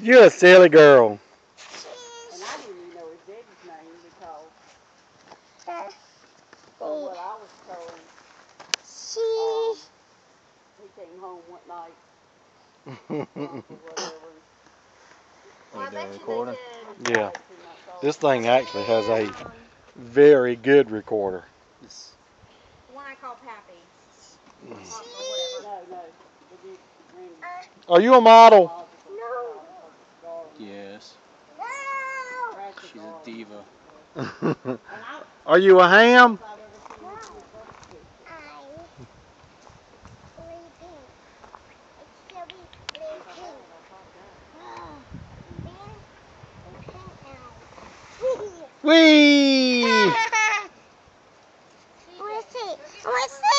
You're a silly girl. And I didn't even know his daddy's name because from what I was told, he came home one night drunk or whatever. Are they recording? Yeah. This thing actually has a very good recorder. The one I call Pappy. No. Are you a model? No. Yes. She's a diva. Are you a ham? Wee! What's it?